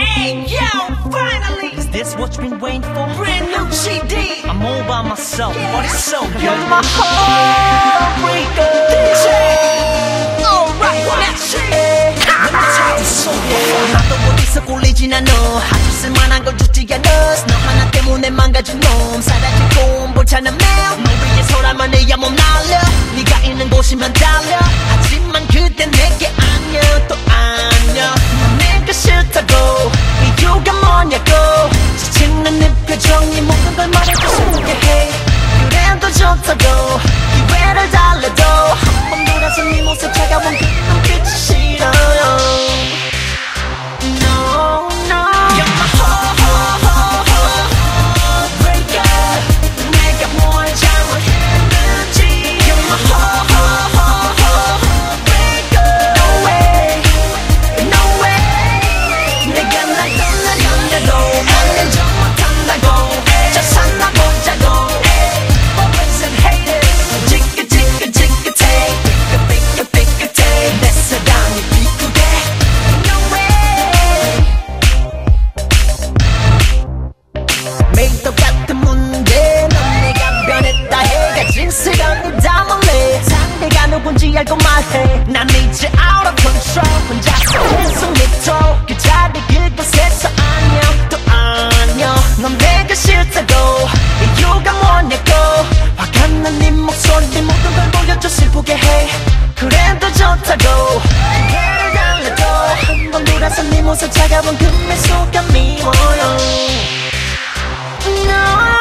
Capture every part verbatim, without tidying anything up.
Hey yo, finally! Is this what you've been waiting for? Brand new C D! I'm all by myself, yeah. But it's so good. You're my heartbreaker. Alright, let's see. 나도 어디서 꼴리진 않아. 아주 쓸만한 걸 주지 않아. 너 하나 때문에 망가진 놈. 사라질 꼼보잖아 매일. 널 위해서라면 내 몸 날려. 네가 있는 곳이면 달려. 하지만 그때 내게 아냐 또 아냐. 넌 내가 싫다고 이유가 뭐냐고. 지치는 네 표정이 모든 걸 말해줘 슬프게 해. 그래도 좋다고 기회를 달래도 한 번 돌아서 네 모습 차가운 그 눈빛이 싫어요. 누군지 알고 말해. 난 이제 out of control. 혼자서 계속 믿어. 그 자리 그곳에서 안녕 또 안녕. 넌 내가 싫다고 이유가 뭐냐고. 화가 난 네 목소리 모든 걸 보여줘 슬프게 해. 그래도 좋다고 기회를 달래도 한 번 돌아서 네 모습 차가운 그 미소가 미워요. No.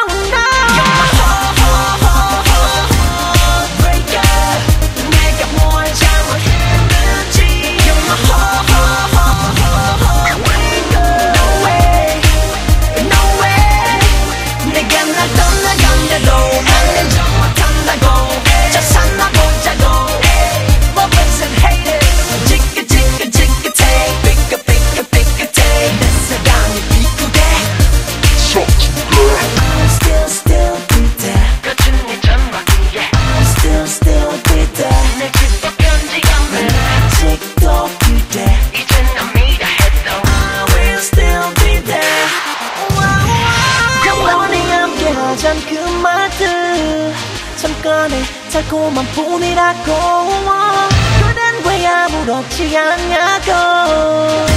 그 말들 잠깐의 달콤한 뿐이라고. 그댄 왜 아무렇지 않냐고.